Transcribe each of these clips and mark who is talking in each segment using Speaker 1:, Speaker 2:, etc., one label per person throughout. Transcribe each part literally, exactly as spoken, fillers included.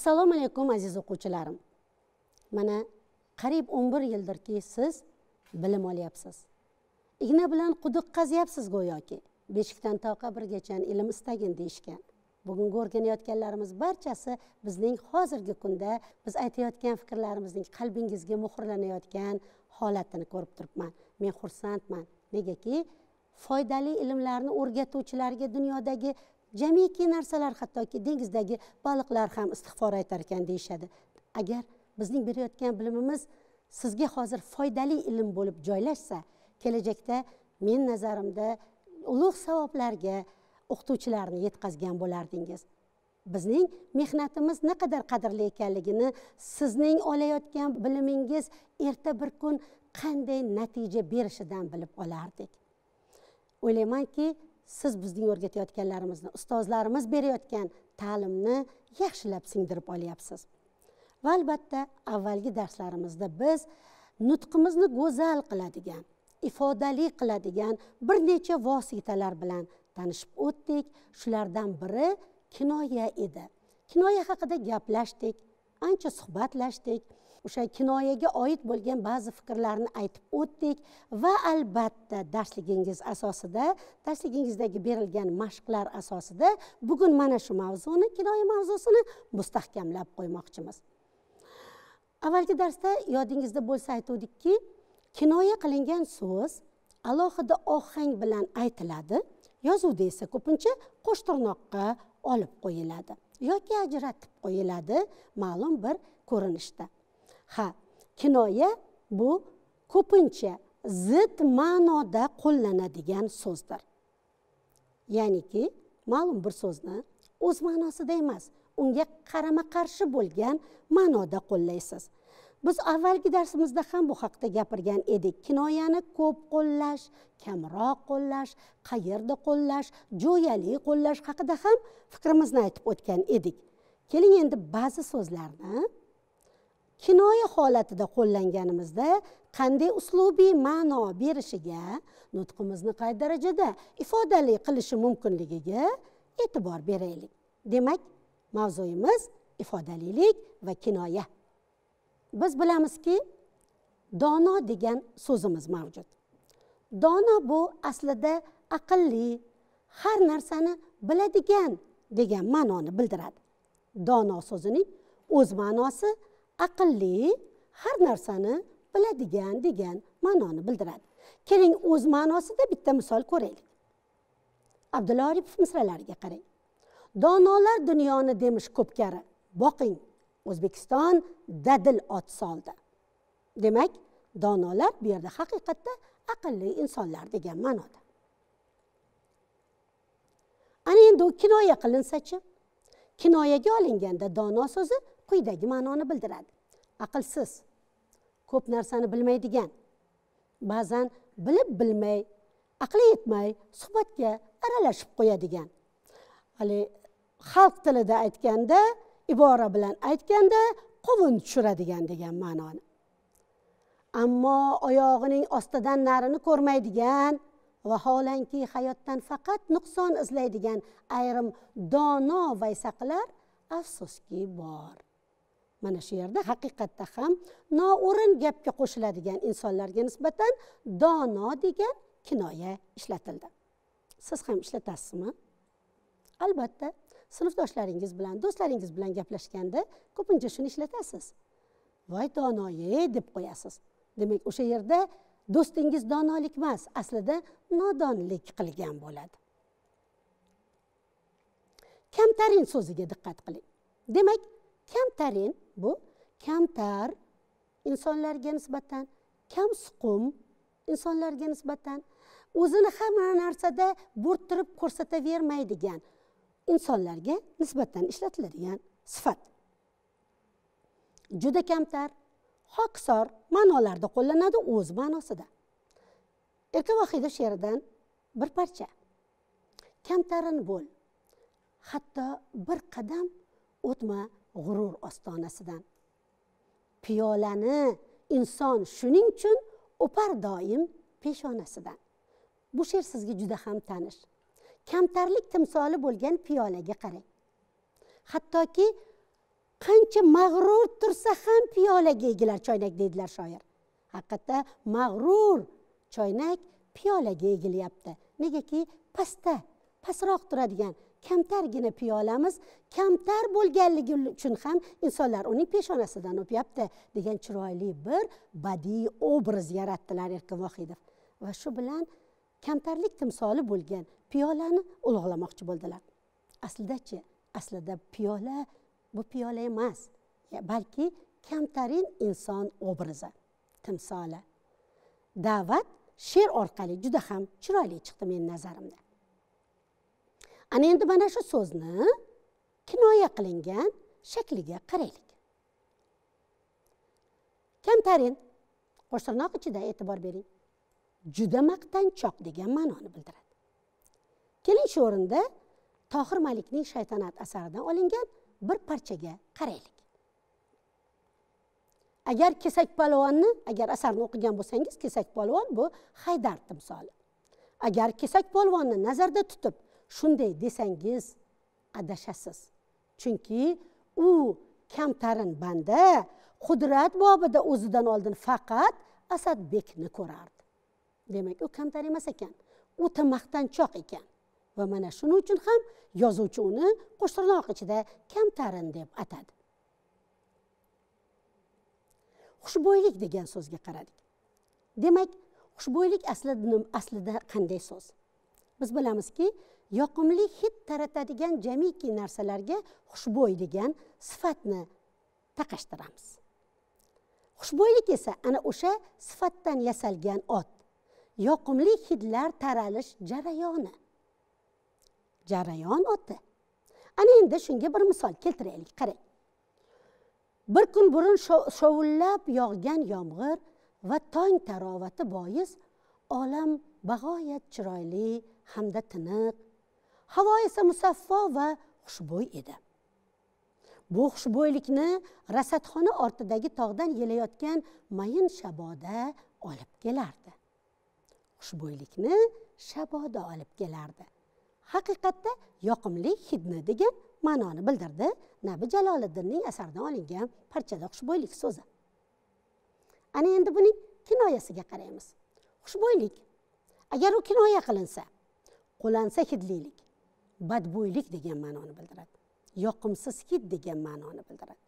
Speaker 1: Assalomu alaykum aziz o'quvchilarim. Mana qariyb o'n bir yildirki siz bilim olyapsiz. Igna bilan quduq qazyapsiz go'yoki. Beshikdan to qabrgacha ilm istagin deyishgan. Bugungi o'rganayotganlarimiz barchasi bizning hozirgi kunda biz aytayotgan fikrlarimizning qalbingizga muhrlanayotgan holatini ko'rib turibman. Men xursandman. Negaki foydali ilmlarni o'rgatuvchilarga dunyodagi jamiki narsalar, hattoki dengizdagi baliqlar ham istig'for aytar ekan deyishadi. Agar bizning berayotgan bilimimiz sizga hozir foydali ilm bo'lib joylashsa, kelajakda men nazarimda ulug' savoblarga o'qituvchilarni yetkazgan bo'lardingiz. Bizning mehnatimiz naqadar qadrli ekanligini, sizning olayotgan bilimingiz erta bir kun qanday natija berishidan bilib olardik. O'ylaymanki, siz bizning o'rgatayotganlarimizni, ustozlarimiz berayotgan ta'limni yaxshilab singdirib olyapsiz. Va albatta, avvalgi darslarimizda biz nutqimizni go'zal qiladigan, ifodali qiladigan bir necha vositalar bilan tanishib o'tdik. Shulardan biri kinoya edi. Kinoya haqida gaplashdik, ancha suhbatlashdik. O'sha kinoyaga oid bo'lgan ba'zi fikrlarni aytib o'tdik va albatta darsligingiz asosida, darsligingizdagi berilgan mashqlar asosida bugun mana shu mavzuni, kinoya mavzusini mustahkamlab qo'ymoqchimiz. Avvalgi darsda yodingizda bo'lsa aytuvdikki, kinoya qilingan so'z alohida ohang bilan aytiladi, yozuvda esa ko'pincha qo'sh tirnoqqa olib qo'yiladi yoki ajratib qo'yiladi ma'lum bir ko'rinishda. Ha, kinoya bu ko'pincha zid ma'noda qo'llanadigan so'zdir. Ya'niki, ma'lum bir so'zni o'z ma'nosida emas, unga qarama-qarshi bo'lgan ma'noda qo'llaysiz. Biz avvalgi darsimizda ham bu haqda gapirgan edik. Kinoyani ko'p qo'llash, kamroq qo'llash, qayerda qo'llash, jo'yali qo'llash haqida ham fikrimizni aytib o'tgan edik. Keling endi ba'zi so'zlarni kinoya holatida qo'llanganimizda qanday uslubiy ma'no berishiga, nutqimizni qay darajada ifodali qilishi mumkinligiga e'tibor beraylik. Demak, mavzuyimiz ifodalilik va kinoya. Biz bilamizki, dono degan so'zimiz mavjud. Dono bu aslida aqlli, har narsani biladigan degan ma'noni bildiradi. Dono so'zining o'z ma'nosi aqlli, har narsani biladigan degan ma'noni bildiradi. Keling, o'z ma'nosida bitta misol ko'raylik. Abdulla Oripov misralariga qarang. Donolar dunyoni demish ko'pkari, boqing, O'zbekiston dadil ot soldi. Demak, donolar bu yerda haqiqatda aqlli insonlar degan ma'noda. Ana endi u kinoya qilinsa-chi? Kinoyaga olinganda dono so'zi quyidagi ma'noni bildiradi. Aqlsiz, ko'p narsani bilmaydigan, ba'zan bilib bilmay, aqli yetmay suhbatga aralashib qo'yadigan. Hali xalq tilida aytganda, ibora bilan aytganda qovun tushiradigan degan ma'noni. Ammo oyog'ining ostidan narini ko'rmaydigan va holanki hayotdan faqat nuqson izlaydigan ayrim dono vaysaqlar afsuski bor. Mana shu yerda haqiqatda ham noo'rin gapga qo'shiladigan insonlarga nisbatan dono degan kinoya ishlatildi. Siz ham ishlatasizmi? Albatta, sinfdoshlaringiz bilan, do'stlaringiz bilan gaplashganda ko'pincha shuni ishlatasiz. Voy donoye deb qo'yasiz. Demak, o'sha yerda do'stingiz donolik emas, aslida nodonlik qilgan bo'ladi. Kamtarin so'ziga diqqat qiling. Demak, kamtarin bu kamtar insonlarga nisbatan, kamsuqum insonlarga nisbatan, o'zini hamma narsada bo'rttirib ko'rsatavermaydigan insonlarga nisbatan ishlatiladigan sifat. Juda kamtar, hokisor ma'nolarda qo'llanadi o'z ma'nosida. Erka Vohida she'ridan bir parcha. Kamtarin bo'l, hatto bir qadam o'tma g'urur ostonasidan. Piyolani inson shuning uchun o'par doim peshonasidan. Bu she'r sizga juda ham tanish. Kamtarlik timsoli bo'lgan piyolaga qarang. Hattoki qancha mag'rur tursa ham piyolaga egilar choynak deydilar shoir. Haqiqatda mag'rur choynak piyolaga egilyapti. Negaki pastda, pastroq turadigan kamtargina piyolamiz kamtar bo'lganligi uchun ham insonlar uning peshonasidan o'pyapti degan chiroyli bir badiiy obraz yaratdilar Erkin Vohidov. Va shu bilan kamtarlik timsoli bo'lgan piyolani ulug'lamoqchi bo'ldilar. Aslida-chi, aslida piyola bu piyola emas, balki kamtarin inson obrazi, timsoli. Da'vat she'r orqali juda ham chiroyli chiqdi mening nazarimda. Ana endi mana shu so'zni kinoya qilingan shakliga qaraylik. Kamtarin qo'shtirnoq ichida e'tibor bering. Juda maqtanchoq degan ma'noni bildiradi. Keling shu o'rinda Tohir Malikning Shaytanat asaridan olingan bir parchaga qaraylik. Agar kesak polvonni, agar asarni o'qigan bo'lsangiz, kesak polvon bu Haydar timsoli. Agar kesak polvonni nazarda tutib shunday desangiz adashasiz. Chunki u kamtarin banda qudrat bobida o'zidan oldin faqat Asadbekni ko'rardi. Demak, u kamtar emas ekan, o'ta maqtanchoq ekan. Va mana shuning uchun ham yozuvchi uni qo'shtirnoq ichida kamtarin deb atadi. Xushbo'ylik degan so'zga qaradik. Demak, xushbo'ylik aslida aslida qanday so'z? Biz bilamizki, yoqimli hid taratadigan jamiki narsalarga xushbo'y degan sifatni taqashtiramiz. Xushbo'ylik esa ana o'sha sifatdan yasalgan ot. Yoqimli hidlar taralish jarayoni. Jarayon oti. Ana endi shunga bir misol keltiraylik, qarang. Bir kun burun shovullab yog'gan yomg'ir va tong tarovati bois olam bag'oyat chiroyli hamda tiniq, havo esa musaffo va xushbo'y edi. Bu xushbo'ylikni rasadxona ortidagi tog'dan yelayotgan mayin shaboda olib kelardi. Xushbo'ylikni shaboda olib kelardi. Haqiqatda yoqimli hidni degan ma'noni bildirdi Nabi Jaloliddinning asaridan olingan parchada xushbo'ylik so'zi. Ana endi buning kinoyasiga qaraymiz. Xushbo'ylik agar u kinoya qilinsa, qo'lansa hidlilik, badbo'ylik degan ma'noni bildiradi. Yoqimsiz hid degan ma'noni bildiradi.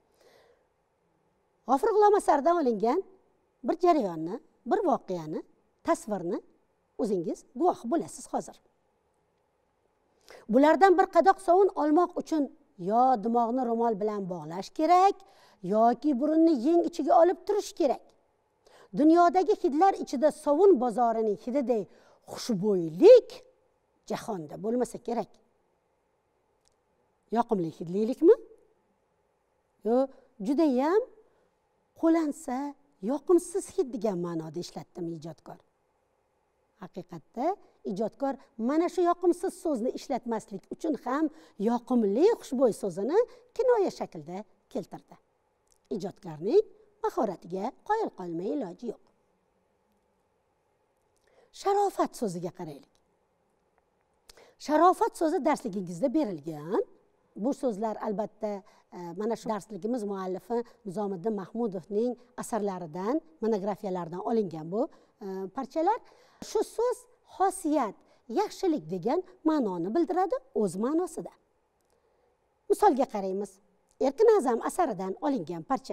Speaker 1: G'ofir G'ulom asaridan olingan bir jarayonni, bir voqeani, tasvirni o'zingiz guvohi bo'lasiz hozir. Bulardan bir qadoq sovun olmoq uchun yo dimog'ni ro'mol bilan bog'lash kerak, yoki burunni yeng ichiga olib turish kerak. Dunyodagi hidlar ichida sovun bozorining hididek xushbo'ylik jahonda bo'lmasa kerak. Yoqimli hidlilikmi? Yo, juda ham qo'lansa yoqimsiz hid degan ma'noda ishlatdimi ijodkor? Haqiqatda ijodkor mana shu yoqimsiz so'zni ishlatmaslik uchun ham yoqimli xushbo'y so'zini kinoya shaklda keltirdi. Ijodkorning mahoratiga qoyil qolmay iloji yo'q. Sharofat so'ziga qaraylik. Sharofat so'zi darsligingizda berilgan. Bu so'zlar albatta mana shu darsligimiz muallifi Nizomiddin Mahmudovning asarlaridan, monografiyalaridan olingan bu parchalar. Shu so'z xosiyat, yaxshilik degan ma'noni bildiradi o'z ma'nosida. Misolga qaraymiz. Erkin A'zam asaridan olingan parcha.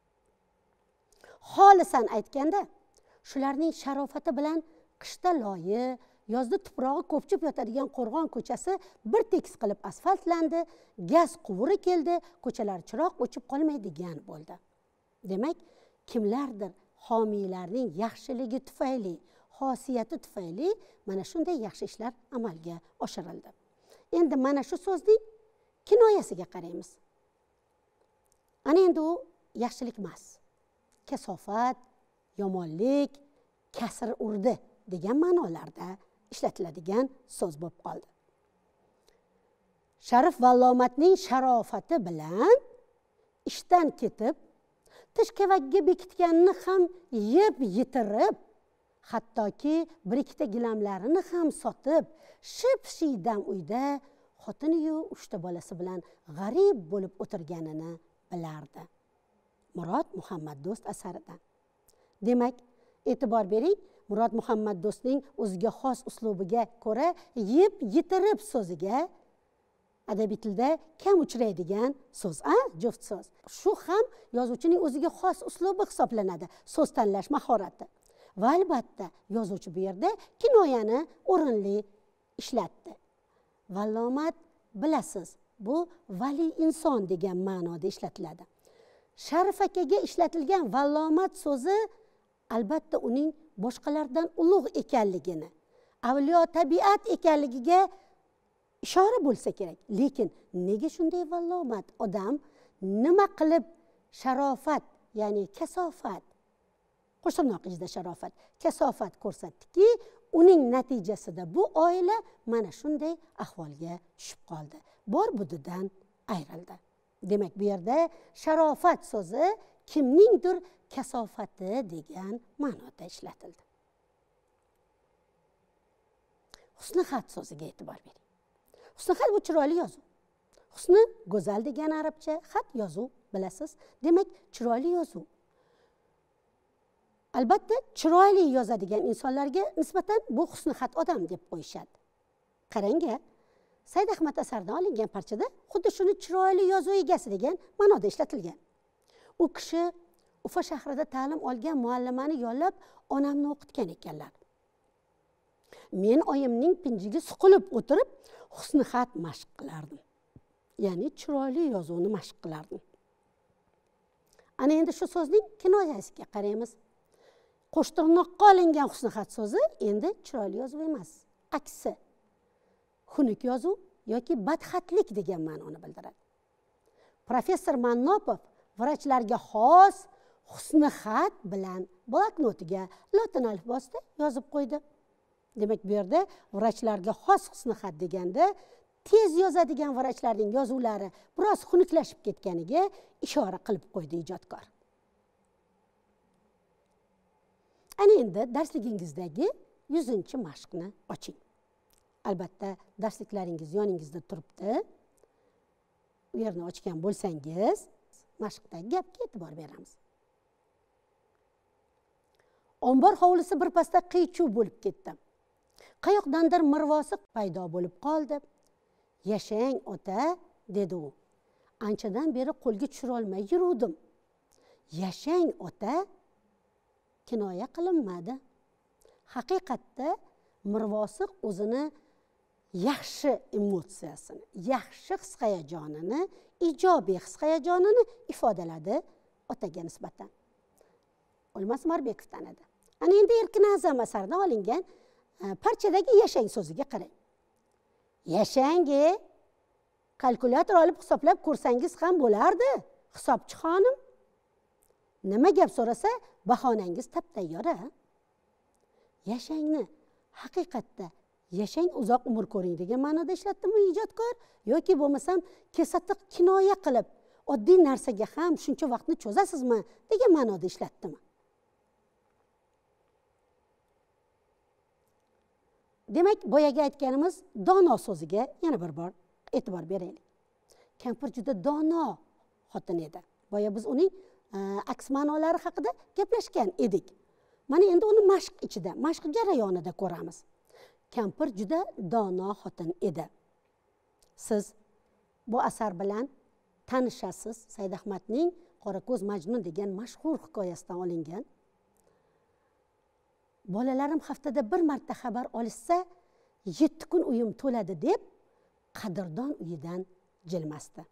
Speaker 1: Xolisan aytganda, shularning sharofati bilan qishda loyi, yozda tuprog'i ko'pchib yotadigan Qo'rg'on ko'chasi bir tekis qilib asfaltlandi, gaz quvuri keldi, ko'chalar chiroq o'chib qolmaydigan bo'ldi. Demak, kimlardir homiylarning yaxshiligi tufayli, xosiyati tufayli mana shunday yaxshi ishlar amalga oshirildi. Endi mana shu so'zning kinoyasiga qaraymiz. Ana endi u yaxshilik emas, kasofat, yomonlik, kasr urdi degan ma'nolarda ishlatiladigan so'z bo'lib qoldi. Sharif vallomatning sharofati bilan ishdan ketib, tish kavakga bekitganini ham yeb yitirib, hattoki bir ikkita gilamlarini ham sotib, ship-shiydam uyda xotini-yu uchta bolasi bilan g'arib bo'lib o'tirganini bilardi. Murod Muhammaddo'st asaridan. Demak, e'tibor bering, Murod Muhammaddo'stning o'ziga xos uslubiga ko'ra yeb yitirib so'ziga adabiy tilda kam uchraydigan so'z, a, juft so'z. Shu ham yozuvchining o'ziga xos uslubi hisoblanadi, so'z tanlash mahorati. Va albatta, yozuvchi bu yerda kinoyani o'rinli ishlatdi. Vallomat bilasiz, bu vali inson degan ma'noda ishlatiladi. Sharif akaga ishlatilgan vallomat so'zi albatta uning boshqalardan ulug' ekanligini, avliyo tabiat ekanligiga ishora bo'lsa kerak. Lekin nega shunday vallomat? Odam nima qilib sharofat, ya'ni kasofat, qo'shtirnoq ichida sharofat, kasofat ko'rsatdiki, uning natijasida bu oila mana shunday ahvolga tushib qoldi. Bor budidan ayrildi. Demak, bu yerda sharofat so'zi kimningdir kasofati degan ma'noda ishlatildi. Husni xat so'ziga e'tibor bering. Husni xat bu chiroyli yozuv. Husni go'zal degan arabcha, xat yozuv, bilasiz. Demak, chiroyli yozuv. Albatta, chiroyli yozadigan insonlarga nisbatan bu husni xat odam deb qo'yishadi. Qarang-a, Said Ahmad asaridan olingan parchada xuddi shuni chiroyli yozuv egasi degan ma'noda ishlatilgan. U kishi Ufa shahrida ta'lim olgan muallimani yollab onamni o'qitgan ekanlar. Men oyimning pinjiga suqilib o'tirib, husni xat mashq qilardim. Ya'ni chiroyli yozuvni mashq qilardim. Ana endi shu so'zning kinoyasiga qaraymiz. Qo'shtirnoqqa olingan husni xat so'zi endi chiroyli yozuv emas, aksi. Xunuk yozuv yoki badxatlik degan ma'noni bildiradi. Professor Mannopov vrachlarga xos husni xat bilan bloknotiga lotin alifbosida yozib qo'ydi. Demak, bu yerda vrachlarga xos husni xat deganda tez yozadigan vrachlarning yozuvlari biroz xunuklashib ketganiga ishora qilib qo'ydi ijodkor. Ana endi darsligingizdagi yuzinchi mashqni oching. Albatta, darsliklaringiz yoningizda turibdi. U yerni ochgan bo'lsangiz, mashqdagi gapga e'tibor beramiz. Ombor hovlisi birpasda qiy-chuv bo'lib ketdi. Qayoqdandir mirvosi paydo bo'lib qoldi. Yashang ota, dedi u. Anchadan beri qo'lga tushira olmay yuruvdim. Yashang ota kinoya qilinmadi. Haqiqatda mirvosiq o'zini yaxshi emotsiyasini, yaxshi his-hayajonini, ijobiy his-hayajonini ifodaladi otaga nisbatan. O'lmas Marbekovdan edi. Ana endi Erkin A'zam asaridan olingan parchadagi yashang so'ziga qarang. Yashangi kalkulyator olib hisoblab ko'rsangiz ham bo'lardi, hisobchi xonim. Nima gap so'rasa, bahonangiz tap-tayyor-a? Yashangni haqiqatda yashang, uzoq umr ko'ring degan ma'noda ishlatdimi ijodkor yoki bo'lmasam kesatiq kinoya qilib oddiy narsaga ham shuncha vaqtni cho'zasizmi degan ma'noda ishlatdimi? Demak, boyaga aytganimiz dono so'ziga yana bir bor e'tibor beraylik. Kampir juda dono xotin edi. Boya biz uning aks ma'nolari haqida gaplashgan edik. Mana endi uni mashq ichida, mashq jarayonida ko'ramiz. Kampir juda dono xotin edi. Siz bu asar bilan tanishasiz. Said Ahmadning Qorako'z Majnun degan mashhur hikoyasidan olingan. Bolalarim haftada bir marta xabar olishsa, yetti kun uyim to'ladi deb qadrdon uyidan jilmasdi.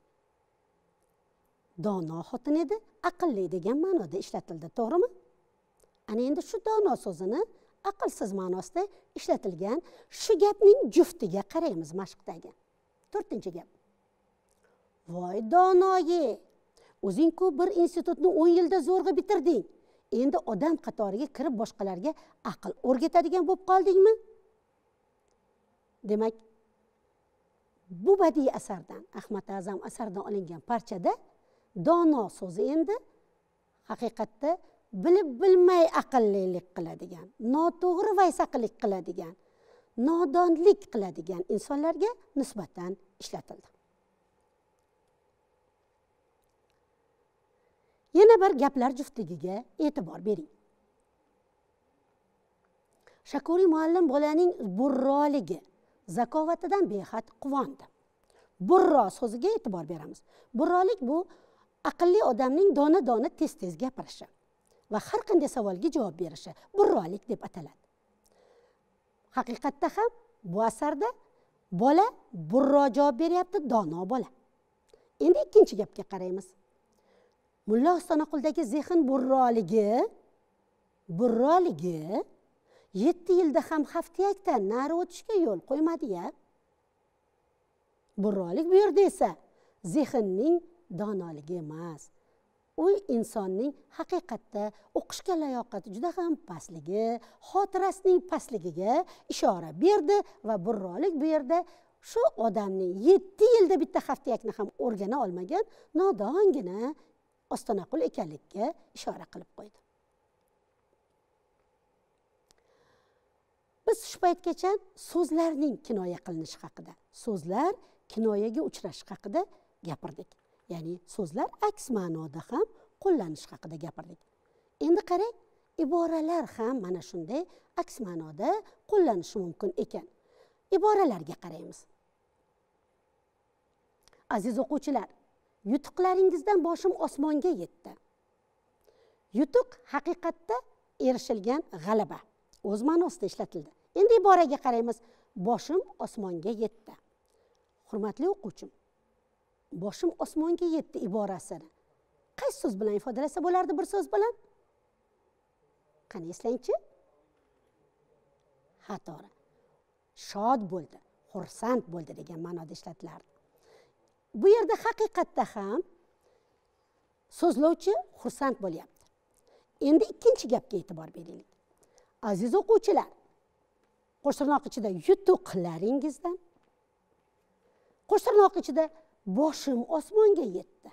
Speaker 1: Dono xotin edi, aqlli degan ma'noda ishlatildi, to'g'rimi? Ana endi shu dono so'zini aqlsiz ma'nosida ishlatilgan shu gapning juftiga qaraymiz mashqdagi. to'rtinchi gap. Voy donoyi, o'zing-ku bir institutni o'n yilda zo'rg'a bitirding. Endi odam qatoriga kirib boshqalarga aql o'rgatadigan bo'lib qoldingmi? Demak, bu badiiy asardan, Ahmad A'zam asaridan olingan parchada dono so'zi endi haqiqatda bilib bilmay aqllilik qiladigan, noto'g'ri vaysaqlik qiladigan, nodonlik qiladigan insonlarga nisbatan ishlatildi. yana bir gaplar juftligiga e'tibor bering. Shakuriy muallim bolaning burroligi, zakovatidan behad quvondi. Burro so'ziga e'tibor beramiz. Burrolik bu aqlli odamning dona-dona tez-tez gapirishi va har qanday savolga javob berishi burrolik deb ataladi. Haqiqatda ham bu asarda bola burro javob beryapti, dono bola. Endi ikkinchi gapga qaraymiz. Mulla Ostonaqul'dagi zehn burroligi, burroligi yetti yilda ham haftiyakdan nari o'tishga yo'l qo'ymadi-ya. Burrolik bu yerda esa zehnning donoligi emas. U insonning haqiqatda o'qishga layoqati juda ham pastligi, xotirasining pastligiga ishora berdi va burrolik bu yerda shu odamning yetti yilda bitta haftiyakni ham o'rgana olmagan nodongina Ostonaqul ekanligiga ishora qilib qo'ydi. Biz shu paytgacha so'zlarning kinoya qilinishi haqida, so'zlar kinoyaga uchrashi haqida gapirdik. Ya'ni so'zlar aks ma'noda ham qo'llanish haqida gapirdik. Endi qarang, iboralar ham mana shunday aks ma'noda qo'llanishi mumkin ekan. Iboralarga qaraymiz. Aziz o'quvchilar, yutuqlaringizdan boshim osmonga yetdi. Yutuq haqiqatda erishilgan g'alaba. O'z ma'nosida ishlatildi. Endi iboraga qaraymiz. Boshim osmonga yetdi. Hurmatli o'quvchim, boshim osmonga yetdi iborasini qaysi so'z bilan ifodalasa bo'lardi? Bir so'z bilan? Qani eslangchi? Ha, to'g'ri. Shod bo'ldi, xursand bo'ldi degan ma'noda ishlatilardi. Bu yerda haqiqatda ham so'zlovchi xursand bo'lyapti. Endi ikkinchi gapga e'tibor beraylik. Aziz o'quvchilar, qo'shtirnoq ichida yutuqlaringizdan, qo'shtirnoq ichida boshim osmonga yetdi.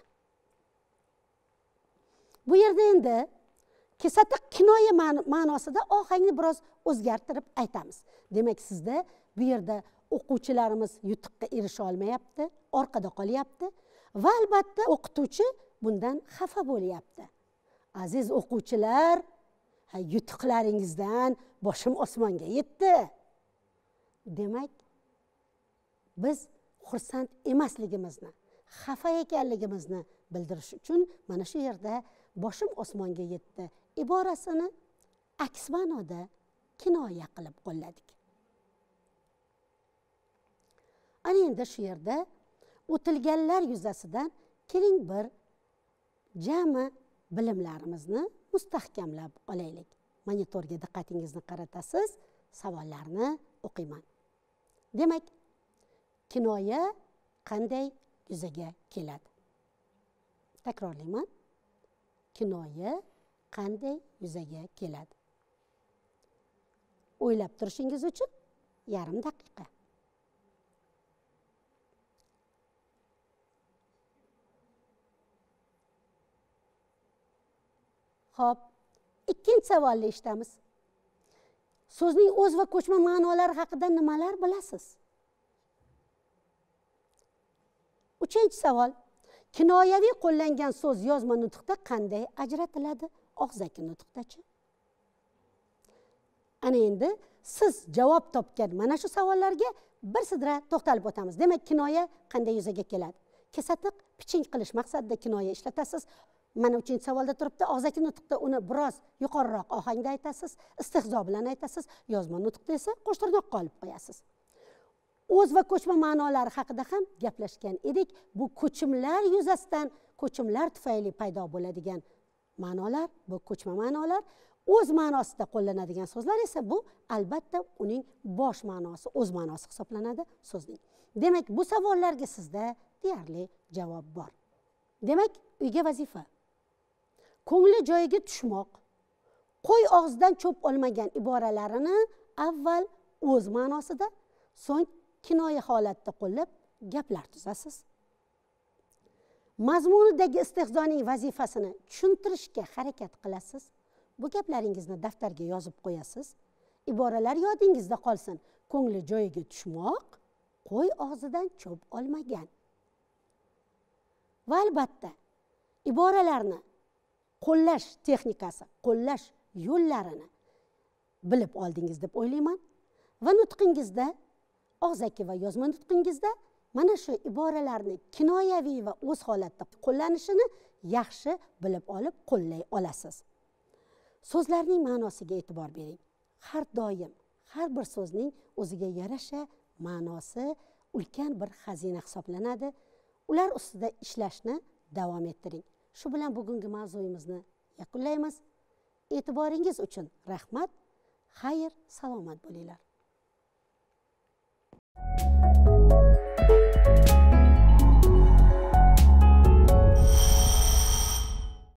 Speaker 1: Bu yerda endi kesatiq kinoya ma'nosida ohangni biroz o'zgartirib aytamiz. Demak, sizda bu yerda o'quvchilarimiz yutuqqa erisha olmayapti, orqada qolyapti va albatta o'qituvchi bundan xafa bo'lyapti. Aziz o'quvchilar, yutuqlaringizdan boshim osmonga yetdi. Demak, biz xursand emasligimizni, xafa ekanligimizni bildirish uchun mana shu yerda boshim osmonga yetdi iborasini aks ma'noda kinoya qilib qo'lladik. Ana endi shu yerda o'tilganlar yuzasidan keling bir jami bilimlarimizni mustahkamlab olaylik. Monitorga diqqatingizni qaratasiz, savollarni o'qiyman. Demak, kinoya qanday yuzaga keladi? Takrorlayman. Kinoya qanday yuzaga keladi? O'ylab turishingiz uchun yarim daqiqa. Xo'p, ikkinchi savolni eshitamiz. So'zning o'z va ko'chma ma'nolari haqida nimalar bilasiz? Uchinchi savol. Kinoyaviy qo'llangan so'z yozma nutqda qanday ajratiladi? Og'zaki nutqdachi? Ana endi siz javob topgan mana shu savollarga bir sidra to'xtalib o'tamiz. Demak, kinoya qanday yuzaga keladi? Kesatiq piching qilish maqsadida kinoya ishlatasiz. Mana uchinchi savolda turibdi, og'zaki nutqda uni biroz yuqoriroq ohangda aytasiz, istihzo bilan aytasiz, yozma nutqda esa qo'shtirnoqqa olib qo'yasiz. O'z va ko'chma ma'nolari haqida ham gaplashgan edik. Bu ko'chimlar yuzasidan, ko'chimlar tufayli paydo bo'ladigan ma'nolar, bu ko'chma ma'nolar, o'z ma'nosida qo'llanadigan so'zlar esa bu albatta uning bosh ma'nosi, o'z ma'nosi hisoblanadi so'zning. Demak, bu savollarga sizda deyarli javob bor. Demak, uyga vazifa. Ko'ngli joyiga tushmoq, qo'y og'zidan cho'p olmagan iboralarini avval o'z ma'nosida, so'ng kinoya holatda qo'llab gaplar tuzasiz. Mazmunidagi istihzoning vazifasini tushuntirishga harakat qilasiz. Bu gaplaringizni daftarga yozib qo'yasiz. Iboralar yodingizda qolsin. Ko'ngli joyiga tushmoq, qo'y og'zidan cho'p olmagan. Va albatta, iboralarni qo'llash texnikasi, qo'llash yo'llarini bilib oldingiz deb o'ylayman va nutqingizda, og'zaki va yozma nutqingizda mana shu iboralarni kinoyaviy va o'z holatda qo'llanishini yaxshi bilib olib qo'llay olasiz. So'zlarning ma'nosiga e'tibor bering. Har doim har bir so'zning o'ziga yarasha ma'nosi ulkan bir xazina hisoblanadi. Ular ustida ishlashni davom ettiring. Shu bilan bugungi mavzuyimizni yakunlaymiz. E'tiboringiz uchun rahmat. Xayr, salomat bo'linglar.